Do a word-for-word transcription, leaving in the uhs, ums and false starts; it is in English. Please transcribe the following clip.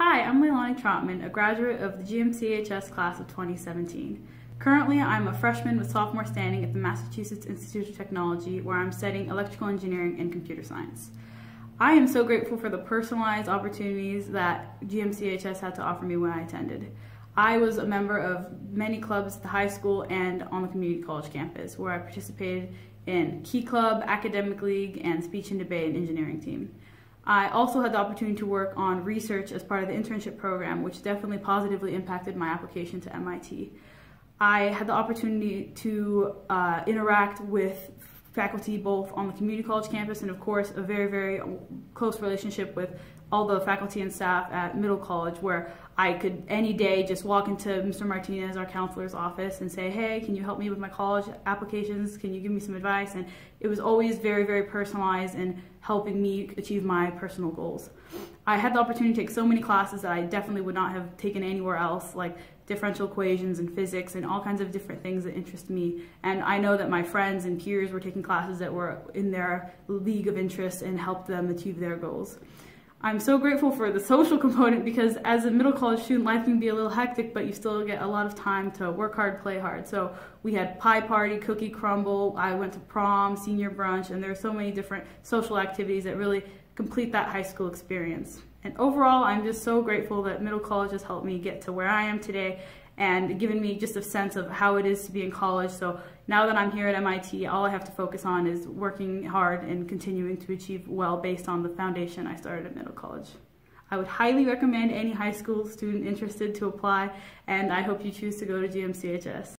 Hi, I'm Leilani Trotman, a graduate of the G M C H S class of twenty seventeen. Currently, I'm a freshman with sophomore standing at the Massachusetts Institute of Technology, where I'm studying electrical engineering and computer science. I am so grateful for the personalized opportunities that G M C H S had to offer me when I attended. I was a member of many clubs at the high school and on the community college campus, where I participated in Key Club, Academic League, and Speech and Debate and Engineering team. I also had the opportunity to work on research as part of the internship program, which definitely positively impacted my application to M I T. I had the opportunity to uh, interact with faculty both on the community college campus and, of course, a very, very close relationship with all the faculty and staff at Middle College, where I could any day just walk into Mister Martinez, our counselor's office, and say, hey, can you help me with my college applications? Can you give me some advice? And it was always very, very personalized and helping me achieve my personal goals. I had the opportunity to take so many classes that I definitely would not have taken anywhere else, like differential equations and physics and all kinds of different things that interest me. And I know that my friends and peers were taking classes that were in their league of interest and helped them achieve their goals. I'm so grateful for the social component because as a middle college student, life can be a little hectic, but you still get a lot of time to work hard, play hard. So we had pie party, cookie crumble, I went to prom, senior brunch, and there are so many different social activities that really complete that high school experience. And overall, I'm just so grateful that middle college has helped me get to where I am today and given me just a sense of how it is to be in college. So now that I'm here at M I T, all I have to focus on is working hard and continuing to achieve well based on the foundation I started at middle college. I would highly recommend any high school student interested to apply, and I hope you choose to go to G M C H S.